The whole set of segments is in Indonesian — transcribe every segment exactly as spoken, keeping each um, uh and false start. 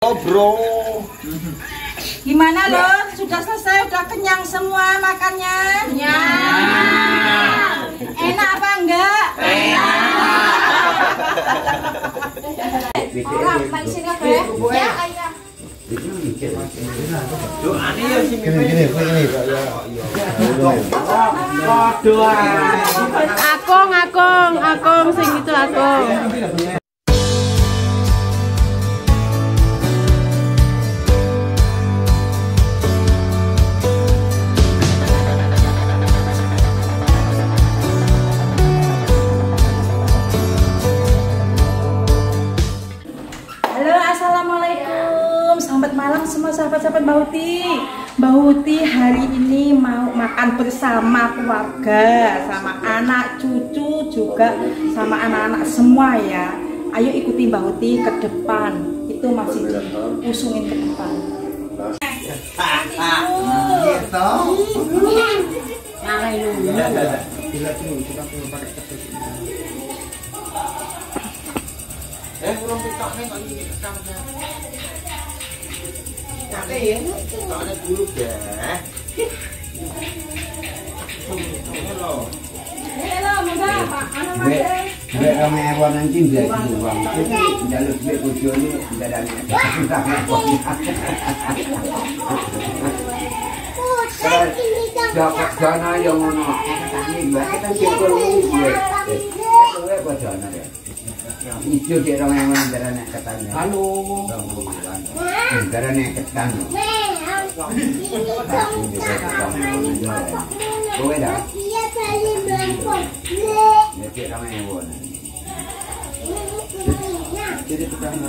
Oh bro, gimana loh? Sudah selesai, udah kenyang semua makannya? Kenyang. Enak apa enggak? Enak. Orang main sini apa ya? Ya, ayah. Akong, akong, akong, sing itu akong. Selamat malam semua sahabat-sahabat Mbak Huti. Mbak Huti hari ini mau makan bersama keluarga, sama anak cucu juga, sama anak-anak semua ya. Ayo ikuti Mbak Huti ke depan. Itu masih diusungin ke depan. Eh, belum tiktok-nya kok ini rekam. Oke ya, soalnya dulu deh. Halo. Halo, Mbak. Anak Mas. Mbak ramai awal nanti biar uang. Jadi jalur duit kucing ini tidak ada nih. Susah repot. Dapat dana yang mana? Ini gua kita cukup duit. Duit buat dana ya. Itu dia orang yang mana darah nak ketanya. Halo. Darah nak ketanya. Kowe dah. Dia cari belakon. Dia dia orang yang mana. Jadi pertama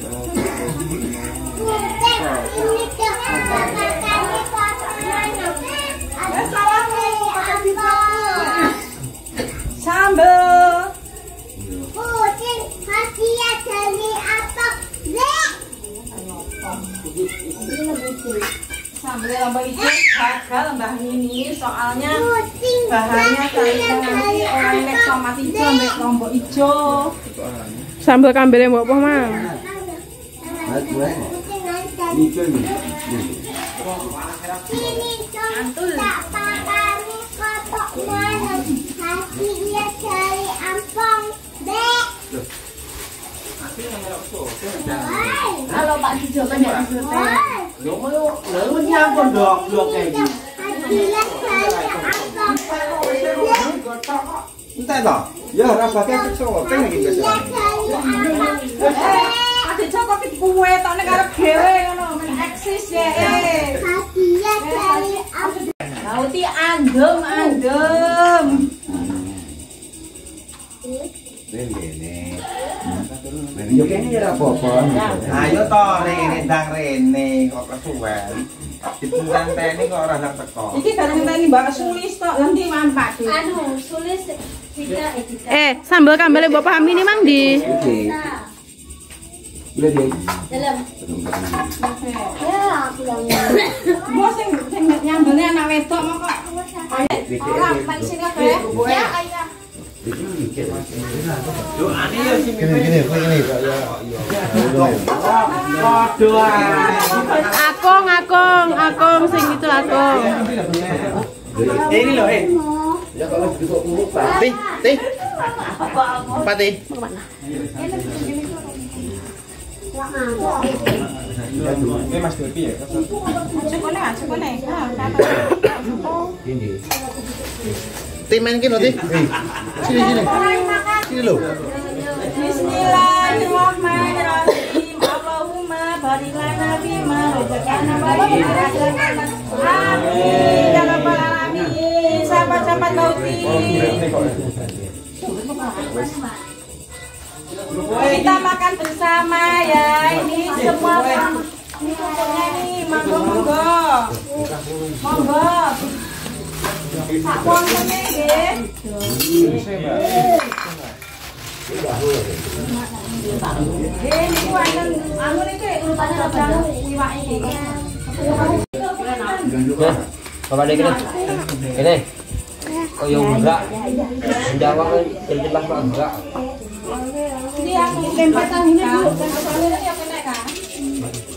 sambal. Sambal Mbak itu gagal Mbak ini soalnya bahannya kayak nanti orang nek tomat hijau mbak lombok hijau. Sambal kambel mbok apa, Mang? Hijau ni. Antul. Kalau Pak Dijo kan ya Dijo teh. Lho mau lho nyampur dok-dok kayak gitu. Entah toh. Ya ora bakal kecok, pengen iki wis. Pak Dijo kok kuwe tok nek arep dhewe ngono, men eksis ya. Lauti andem andem. Rene. Yo kene ora apa-apa. Ayo toh rene ndang rene kok kesuwen. Dipenteni kok ora sak teko. Iki bareng ngenteni Mbak Sulis tok, lha ndi man Pak? Anu, Sulis tidak etika. Eh, sambal kambel mbok pahami ini Mang di. Oke. Boleh deh. Dalam. Ya, pulang. Mbok sing sing nyambelne anak wedok kok. Ora Pak sini apa ya? Ya, ayah. Yo ane yo sing Gini gini, gini Pak ya. Waduh ae. Akong, akong, akong, sing itu akong. Eh ini loh eh. Ya kalau duduk dulu Pak. Tih, tih. Apa tih? Ini Mas Depi ya? Cukune, cukune. Ini. Tih main kino tih. Sini sini. Sini lo. Bismillahirrahmanirrahim. Allahumma barik lana bima razaqtana wa barakana. Amin ya rabbal alamin. Sahabat-sahabat Lauti. Kita makan bersama ya. Ini semua ini pokoknya nih monggo monggo. Monggo. Pak Pontone nggih. Eh niku anu anu niki urutane rada iwak iki. Bapak dek ini, ini, oh ya enggak, menjawab jelas pak enggak. Ini yang lempatan ini bu, lempatan ini yang kena kan?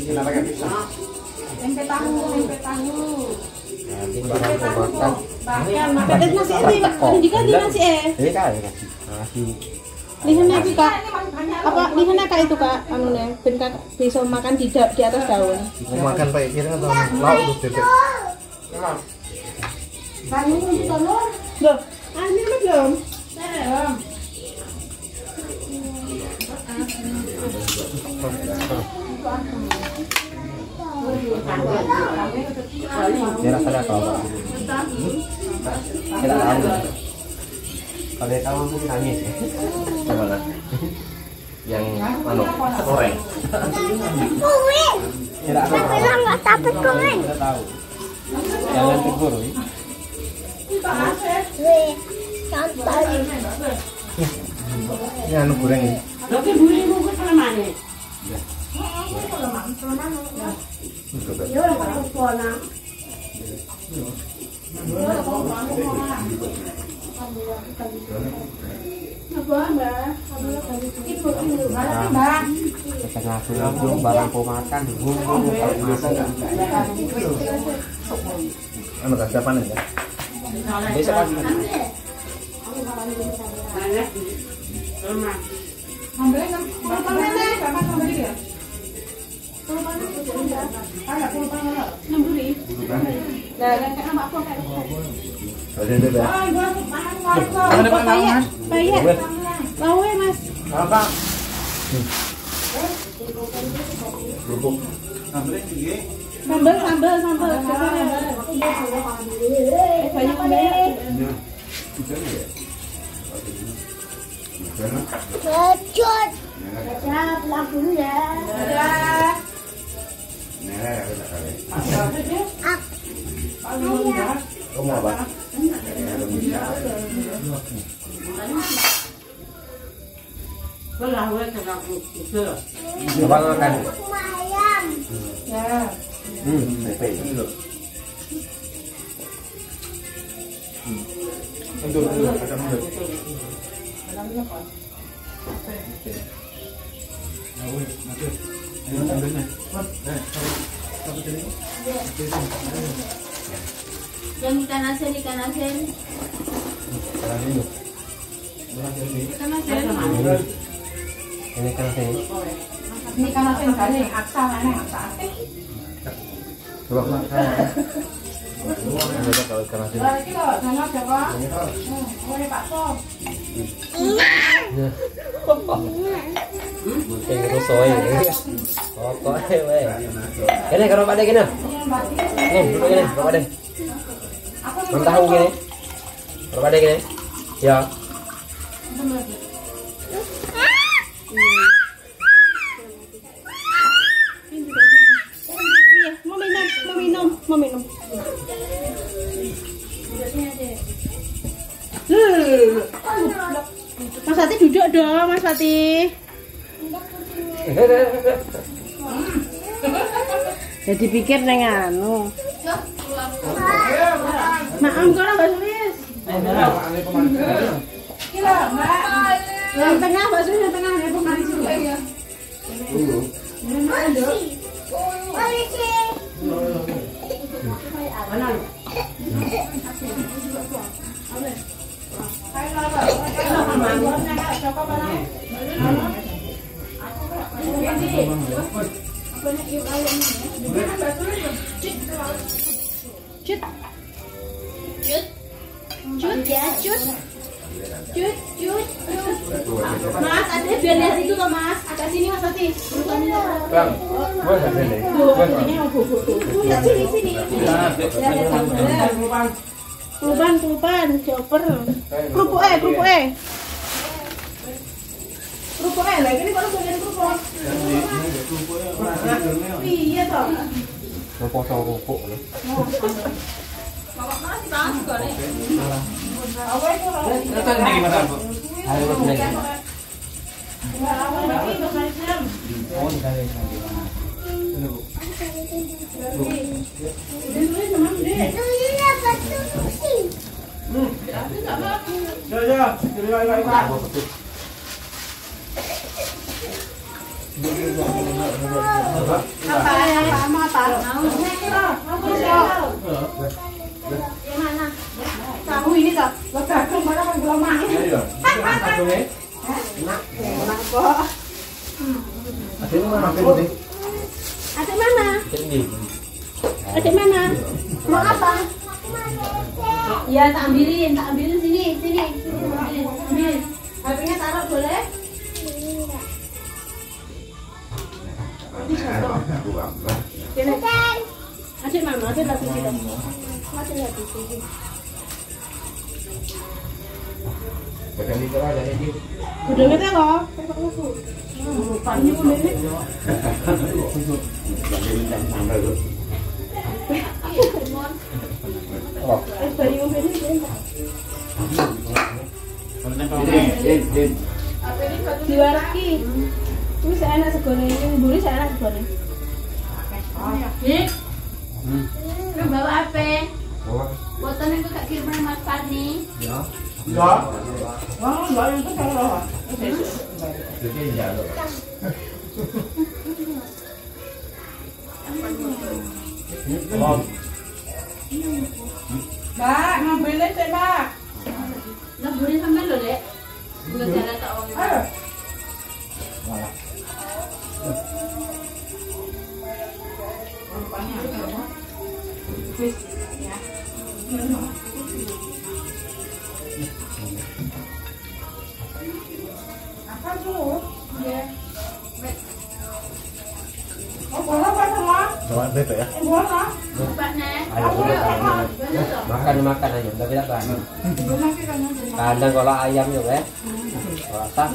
Kenapa kan bisa? Tempe tahu, tempe tahu. Nanti barang pemakan. Bahkan pakai nasi ini, juga di nasi eh. Ini kan nasi. Nasi. Lihat lagi kak, apa lihat kak itu kak, anu nih, ben kak bisa makan di da di atas daun. Mau makan pakai kira atau lauk tuh bebek? Loh, ah ini udah belum? Dia rasanya apa? Kita tahu. Kalau dia tahu tuh nangis ya. Gimana? Yang anu goreng. Tidak tahu. nggak dapat goreng. Tidak tahu. Jangan tegur. Weh, santai. Ini anu goreng ini. Setengah sulam barang pemakan. Anu kasih apa nih ya? Besok pagi. Ada bebek. Bayar, bayar. Lawe mas. Apa? Lubuk. Sambal, sambal, sambal. Eh banyak banyak. Kecut. Kecut, pulang dulu ya. Kamu apa? Coba makan. Ayam. Hmm, bebek ini loh. Untuk untuk akan untuk. Yang ikan asin, ikan asin. Ikan asin. Ini kan sini. Ini kan asin garing, aksa mana aksa asin. Coba makan. Coba kalau ikan asin. Lah iki lho, jangan Jawa. Hmm, oleh Pak Tom. Mungkin itu soy. Pokoknya weh. Ini kalau pada gini. Nih, duduk gini, kalau pada. Belum tahu gini. Kalau pada gini. Ya. Iya, mau minum, mau minum, mau minum. Mas Fatih duduk dong, Mas Fatih. Jadi pikir neng anu. Maaf kok Mbak Sulis. Gila, Mbak. Yang tengah Mbak Sulis, yang tengah ada pemanis juga ya. Cut. Cut. Cut ya, cut. Cut, cut, cut. Mas, ada biar lihat itu loh, Mas. Agak sini Mas Ati. Bang, buat apa ini? Lihat sini, sini. Kelupan, kelupan, joper. Kerupuk eh, kerupuk eh. Kerupuk eh, lagi ini baru bagian kerupuk. Iya toh. Mau potong rupuk. Itu ini gimana, Bu? Ayo betul. Oh, ini kali ini. Ya, ya. Apa? Yang mana? Tahu ini tak? Gadung mana kan belum main. Ayo. Gadungnya. Enak kok. Adiknya mana Adiknya? Adik mana? Tinggi. Adik mana? Mau apa? Ya tak ambilin, tak ambilin sini, sini, sini ambilin, ambilin. H P-nya taruh boleh? Adik mana? Adik lagi sini. Adik lagi sini. Bagian itu aja ini. Udah ngerti kok. Ini pun ini. Oh. Eh, dari umur ini. Din, din. Diwaraki. Ini saya enak segone, ini buri saya enak segone. Nih. Lu bawa apa? Bawa. Boten itu tak kirim Mas Parni. Ya. Ya. Wah, enggak yang itu salah. Jadi ya. Oh. Mbak, ngambilin sih, Mbak. Lah buri sampean lho, Dek. Bukan jalan tak wong. Ayo. Apa tuh? Ya. Oh, boleh apa semua? Jangan bete ya. Boleh. Pak Nek. Ayo makan makan aja, tapi tak tahan. Kadang kalau ayam juga ya. Kalau tak.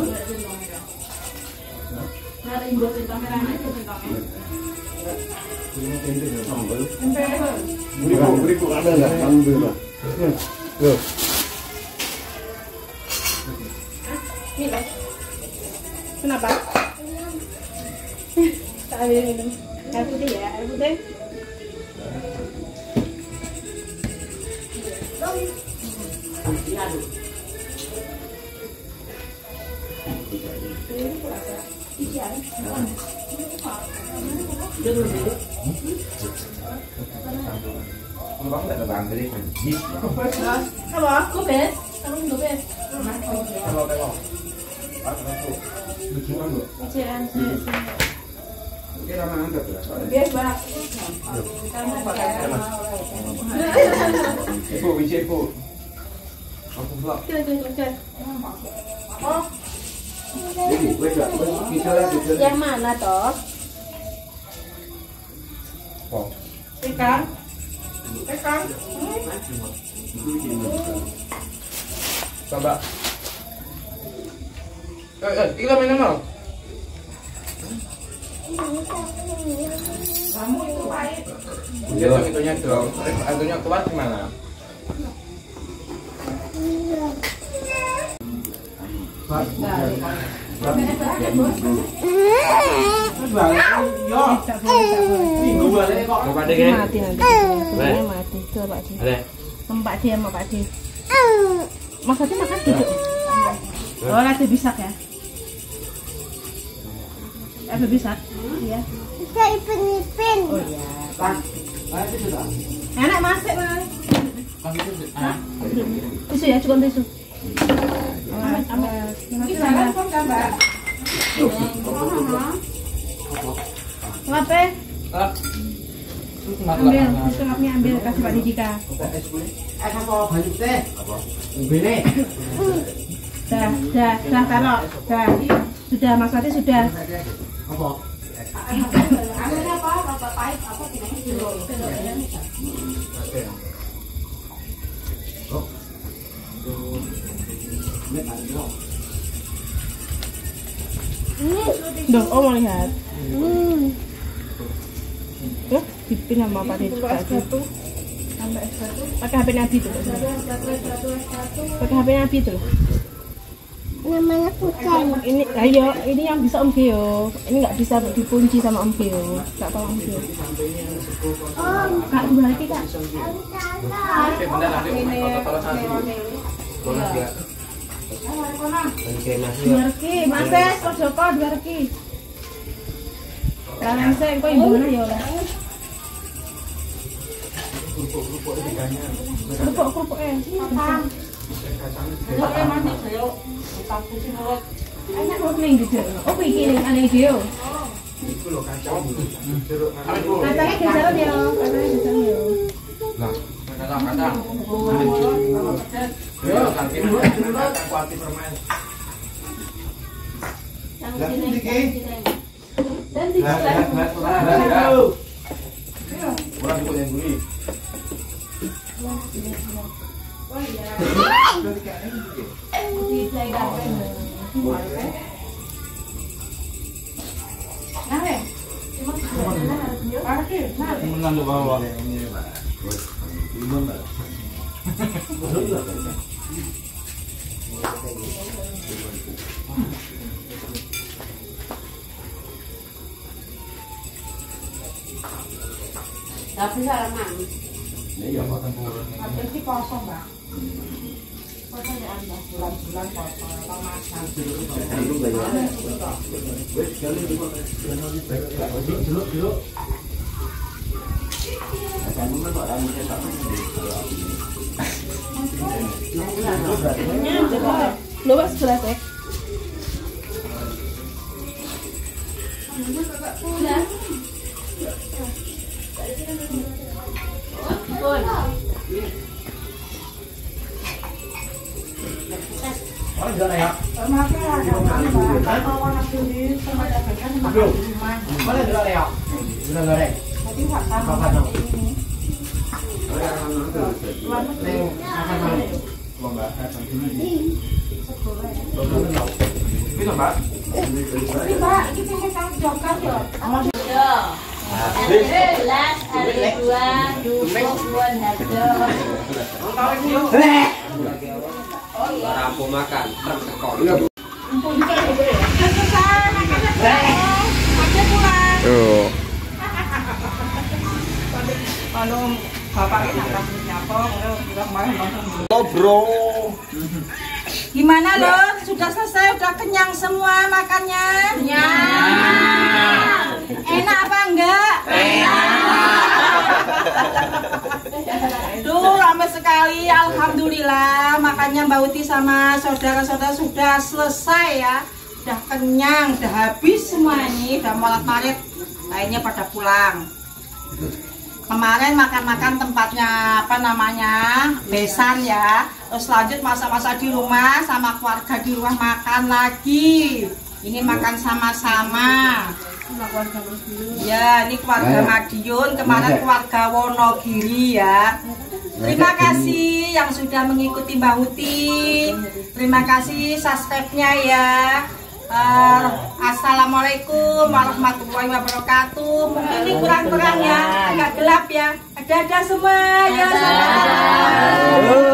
Hari ini buat kameranya aja singkongnya. Beriku, beriku ada nggak? Alhamdulillah. Yo. Ini loh. Kenapa? Tak ambil minum. Air putih ya, air putih. Abang nggak ada bangkri kan? Apa? Gobes, kamu gobes. Kalau tengok. Lucu kan lu? Cian. Kira mana enggak tuh? Biar banyak. Ibu, bisa ibu. Aku pulang. Kira kira kira. Oh, Jadi, wes lah. Bisa lah, bisa. Yang mana toh? Oh. ikan. Ikan. Coba. Eh, eh, kita main mau. Kamu itu pahit. Dia tuh itunya tuh, itunya kuat gimana? Mau Pak De kan? Mati nanti. Sebenarnya mati. Tuh Pak De. Ada. Tempat dia sama Pak De. Maksudnya makan duduk. Oh, lagi bisa ya? Apa bisa? Iya. Bisa ipin-ipin. Oh iya. Pak, ayo itu sudah. Enak masak, Mas. Tisu ya, cukup tisu. Ngapain? Ambil, tisu ngapnya ambil, kasih Pak Didika. Eh, apa baju teh? Apa? Beli. Dah, dah, dah taruh. Dah. Sudah, Mas Wati sudah. Apa? Anunya apa? Bapak pahit apa tidak itu? Duh, oh mau lihat. Tuh, dipin sama Pak Didika. Pakai H P Nabi tuh. Pakai H P Nabi tuh. Namanya kucing. Ini, ayo, ini yang bisa Om Geo. Ini nggak bisa dikunci sama Om Geo. Nggak tahu Om Geo. Kak, dua lagi Kak. Oke, bentar nanti kalau satu. Kalau dia. Oke, masih. Dua lagi, Mas Bes, kok Joko dua lagi. Kalian saya, kok ibu mana ya oleh? Kerupuk-kerupuk eh. Kacang. Oke, manis yo. Tapi sih mulut. Enak kok ning gitu. Oh, iki ning ane iki yo. Kacangnya geseran ya, kacangnya geseran ya. Nah, Kacang, kacang. Yo, kacang kuati permen. Lah iki. Dan di Lah lah lah lah. Orang ikut yang beli. Mengantuk bawah. Tapi salaman. Iya, kok tempur. Tapi sih kosong, Mbak. Kosong ya Anda, bulan-bulan kosong apa makan. Lu Pak sebelah teh. orang jual ya. Mana jual ya? Sudah goreng. Tapi nggak tahu. Apa dong? Bisa, Mbak? Tapi Mbak, ini pengen tanggung jawab kan ya? Belas hari dua dukung harga. Rampung makan, tertekor. Kalau bapak ini akan nyapa, udah kemarin nonton. Oh bro. Gimana loh? Sudah selesai, udah kenyang semua makannya? Kenyang. Enak apa enggak? Duh, ramai sekali. Alhamdulillah, makannya Mbak Uti sama saudara-saudara sudah selesai ya. Udah kenyang, udah habis semua ini, udah molat-malit. Lainnya pada pulang. Kemarin makan-makan tempatnya apa namanya besan ya, terus lanjut masak-masak di rumah sama keluarga di rumah makan lagi. Ini makan sama-sama. Ya, ini keluarga Madiun, kemarin keluarga Wonogiri ya. Terima kasih yang sudah mengikuti Mbak Uti. Terima kasih subscribe-nya ya. Uh, Assalamualaikum warahmatullahi wabarakatuh. Mungkin ini kurang-kurang ya, agak gelap ya. Ada-ada semua ya.